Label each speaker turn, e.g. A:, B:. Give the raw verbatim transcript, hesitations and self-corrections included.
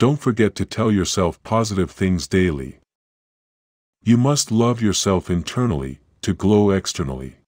A: Don't forget to tell yourself positive things daily. You must love yourself internally to glow externally.